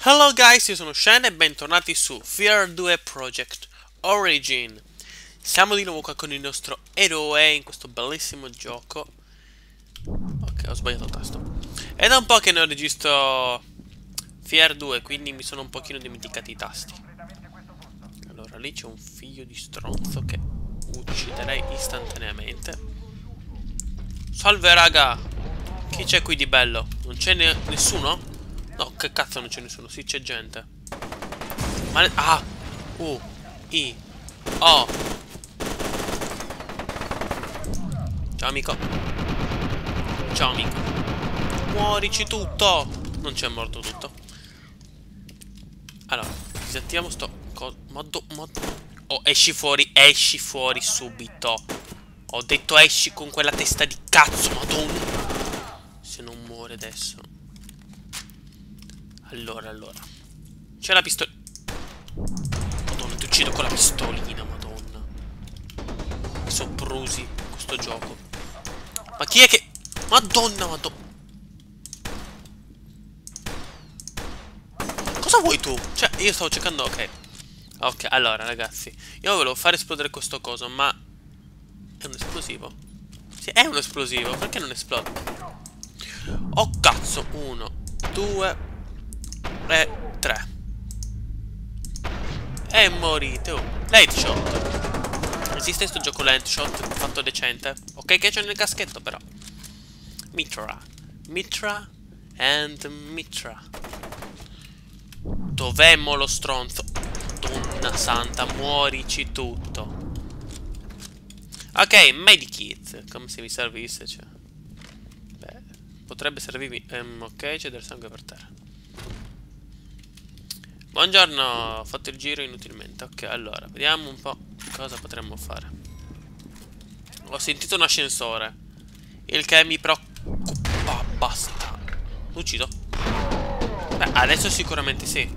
Hello guys, io sono Shen e bentornati su Fear 2 Project Origin. Siamo di nuovo qua con il nostro eroe in questo bellissimo gioco. Ok, ho sbagliato tasto. È da un po' che non registro Fear 2, quindi mi sono un pochino dimenticato i tasti. Allora, lì c'è un figlio di stronzo che ucciderei istantaneamente. Salve raga! Chi c'è qui di bello? Non c'è nessuno? No, che cazzo non c'è nessuno? Sì, c'è gente. Ah! I! O! Ciao amico. Ciao amico. Muorici tutto! Non c'è morto tutto. Allora, disattiviamo sto Oh, esci fuori subito. Ho detto esci con quella testa di cazzo, madonna. Se non muore adesso. Allora. C'è la pistola. Madonna, ti uccido con la pistolina, madonna. Soprusi questo gioco. Ma chi è che... Madonna. Cosa vuoi tu? Cioè, io stavo cercando... Ok. Ok, allora, ragazzi. Io volevo fare esplodere questo coso, ma... È un esplosivo? Sì, è un esplosivo. Perché non esplode? Oh, cazzo. 1, 2 e 3. E morite. Oh. L'headshot. Esiste sto gioco l'headshot fatto decente? Ok che c'è nel caschetto però. Mitra and Mitra. Dov'è mo lo stronzo? Donna santa, muorici tutto. Ok, medikit. Come se mi servisse, cioè. Beh, potrebbe servirmi. Ok, c'è del sangue per terra. Buongiorno, ho fatto il giro inutilmente. Ok, allora, vediamo un po' cosa potremmo fare. Ho sentito un ascensore, il che mi preoccupa. Basta. Lo uccido? Beh, adesso sicuramente sì.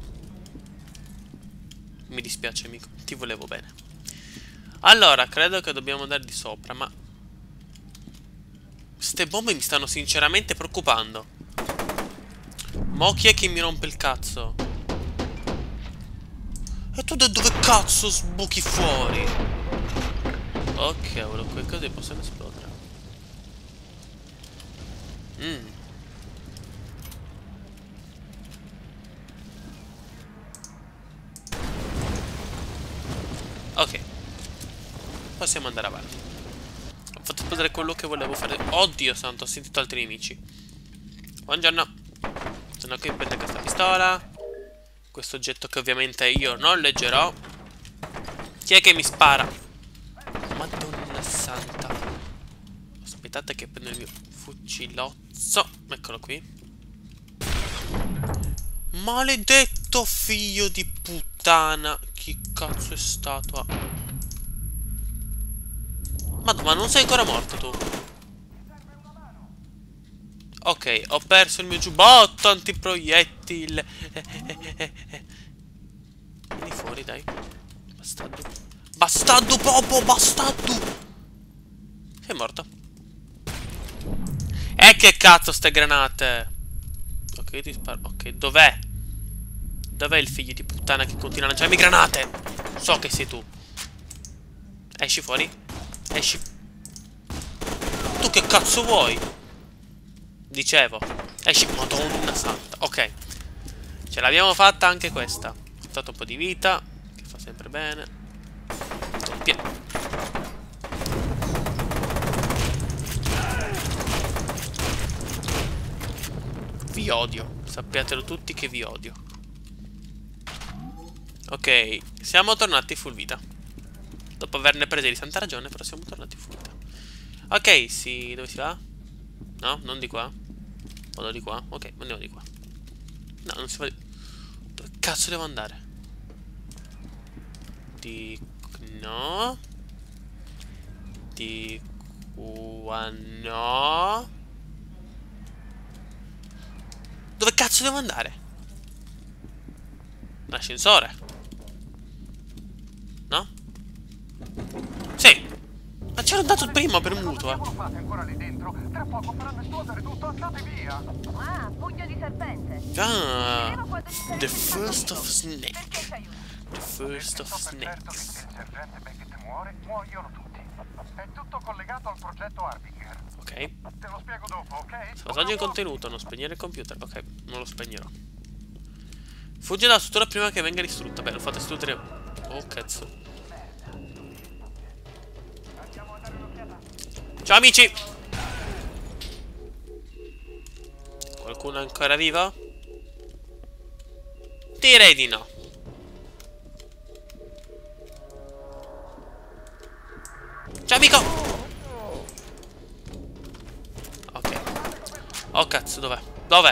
Mi dispiace, amico. Ti volevo bene. Allora, credo che dobbiamo andare di sopra, ma... Ste bombe mi stanno sinceramente preoccupando. Mo' chi è che mi rompe il cazzo? E tu da dove cazzo sbuchi fuori? Ok, cavolo, quelle cose possono esplodere. Ok, possiamo andare avanti. Ho fatto esplodere quello che volevo fare. Oddio santo, ho sentito altri nemici. Buongiorno. Sono qui per questa pistola. Questo oggetto che ovviamente io non leggerò. Chi è che mi spara? Madonna santa. Aspettate che prendo il mio fucilozzo. Eccolo qui. Maledetto figlio di puttana. Chi cazzo è stato? Ma non sei ancora morto tu? Ok, ho perso il mio giubbotto antiproiettile. Vieni fuori, dai. Bastardo. Bastardo proprio, bastardo. Sei morto. E che cazzo ste granate? Ok, ti sparo. Ok, dov'è? Dov'è il figlio di puttana che continua a lanciarmi granate? So che sei tu. Esci fuori. Esci. Tu che cazzo vuoi? Dicevo. Esci. Madonna santa. Ok. Ce l'abbiamo fatta anche questa. Ho dato un po' di vita, che fa sempre bene. Vi odio. Sappiatelo tutti che vi odio. Ok, siamo tornati full vita. Dopo averne prese di santa ragione, però siamo tornati full vita. Ok, sì, dove si va? No, non di qua. Vado di qua. Ok, andiamo di qua. No, non si va di... Dove cazzo devo andare? Di... No. Di qua no. Dove cazzo devo andare? L'ascensore? No? Sì. Ma c'era andato prima per muto, Fate ancora lì dentro? Tra poco faranno esplodere tutto, andate via! Ah, pugno di serpente. Ah, Quando ci the serve first of perché snake. ci aiuta. The first of So per certo snake. che se il sergente Beckett muore, muoiono tutti. È tutto collegato al progetto Harbinger. Ok. Te lo spiego dopo, ok? Salvataggio in contenuto, non spegnere il computer. Ok, non lo spegnerò. Fuggi dalla struttura prima che venga distrutta. Beh, lo fate distruggere. Oh, cazzo. Ciao amici! Qualcuno è ancora vivo? Direi di no. Ciao amico! Ok. Oh cazzo, dov'è? Dov'è?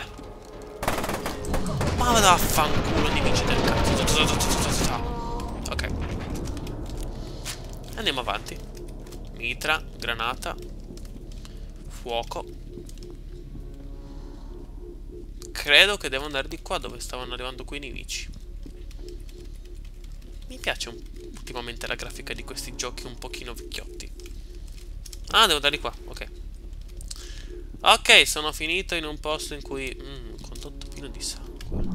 Ma vado a fanculo nemici del cazzo. Ok. Andiamo avanti. Mitra, granata. Fuoco. Credo che devo andare di qua dove stavano arrivando quei nemici. Mi piace ultimamente la grafica di questi giochi un pochino vecchiotti. Ah, devo andare di qua, ok. Ok, sono finito in un posto in cui... un condotto pieno di sangue.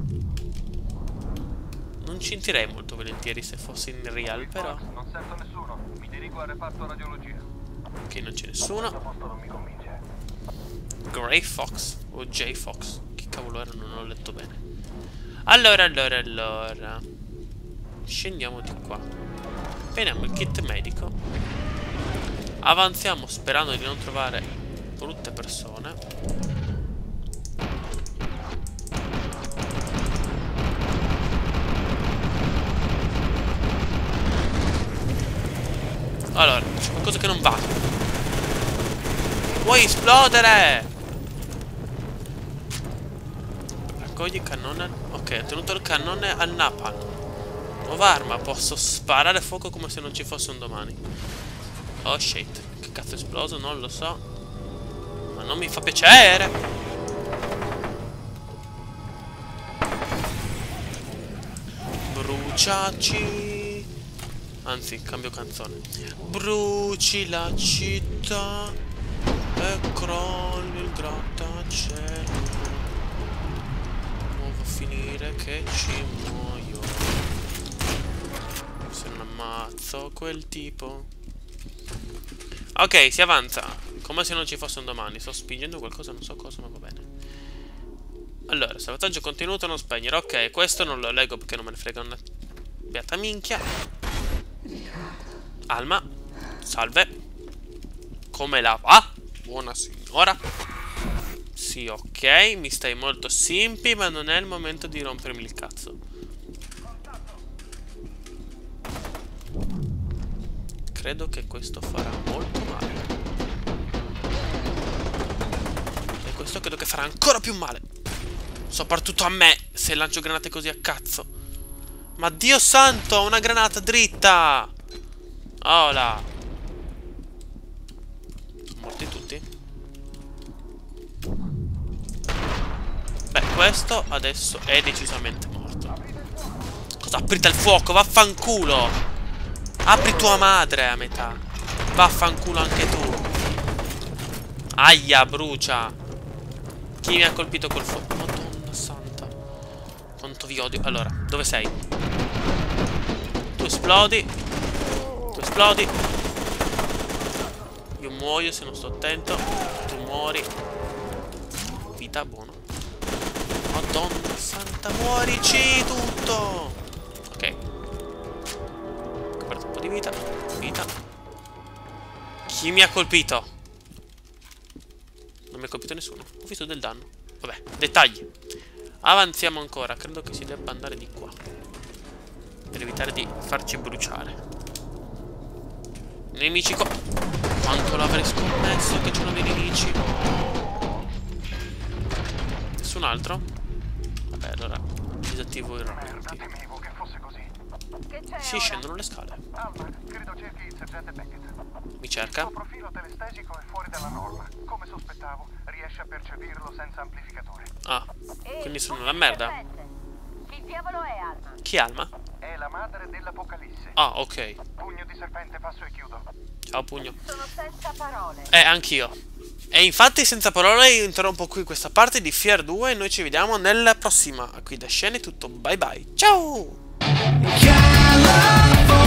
Non cintirei molto volentieri se fossi in real, però... Non sento nessuno. Mi dirigo al reparto radiologia. Ok, non c'è Questo nessuno. posto non mi convince. Grey Fox o J Fox. Che cavolo era? Non ho letto bene. Allora. Scendiamo di qua. Prendiamo il kit medico. Avanziamo sperando di non trovare brutte persone. Allora, c'è qualcosa che non va. Vuoi esplodere? Raccogli il cannone. Ok, ho tenuto il cannone al napalm. Nuova arma, posso sparare fuoco come se non ci fosse un domani. Oh shit, che cazzo è esploso? Non lo so. Ma non mi fa piacere. Bruciaci. Anzi, cambio canzone. Bruci la città e crolli il grattacielo. Non va a finire che ci muoio se non ammazzo quel tipo. Ok, si avanza come se non ci fosse un domani. Sto spingendo qualcosa, non so cosa, ma va bene. Allora, salvataggio contenuto, non spegnere. Ok, questo non lo leggo perché non me ne frega una beata minchia. Alma, salve. Come la va? Buona signora. Sì, ok, mi stai molto simpi, ma non è il momento di rompermi il cazzo. Credo che questo farà molto male. E questo credo che farà ancora più male. Soprattutto a me, se lancio granate così a cazzo. Ma Dio santo, una granata dritta! Oh là. Sono morti tutti? Beh, questo adesso è decisamente morto. Cosa? Aprite il fuoco, vaffanculo! Apri tua madre a metà. Vaffanculo anche tu. Aia, brucia. Chi mi ha colpito col fuoco? Madonna santa. Quanto vi odio. Allora, dove sei? Tu esplodi. Tu esplodi. Io muoio se non sto attento. Tu muori. Vita, buono. Madonna santa, muorici tutto. Ok. Ho perso un po' di vita. Vita. Chi mi ha colpito? Non mi ha colpito nessuno. Ho visto del danno. Vabbè, dettagli. Avanziamo ancora. Credo che si debba andare di qua per evitare di farci bruciare. Nemici qua. Quanto l'avrei scommesso che c'erano dei nemici. Nessun altro? Vabbè, allora disattivo il ralenti. Temevo che fosse così. Che c'è Si ora? scendono le scale. Alma, credo cerchi il sergente Beckett. Mi Il cerca. suo profilo telestesico è fuori dalla norma. Come sospettavo, riesce a percepirlo senza amplificatore. Ah, quindi sono una merda. Chi diavolo è Alma? Chi Alma? È la madre dell'Apocalisse. Ah, ok. Pugno di serpente, passo e chiudo. Ciao, pugno. Sono senza parole. Anch'io. E infatti, senza parole, io interrompo qui questa parte di Fear 2 e noi ci vediamo nella prossima. Qui da Scene è tutto. Bye bye. Ciao!